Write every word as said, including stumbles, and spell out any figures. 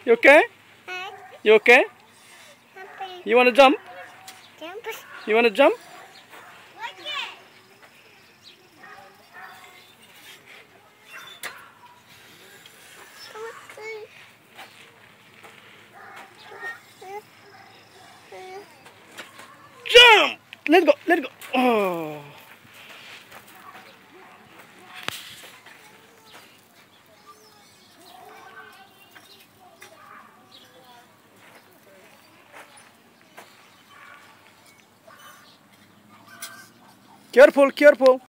You okay? Huh? You okay? Happy. You want to jump? Jump. You want to jump? Like it. Jump! Let go, let go. Oh. Careful, careful.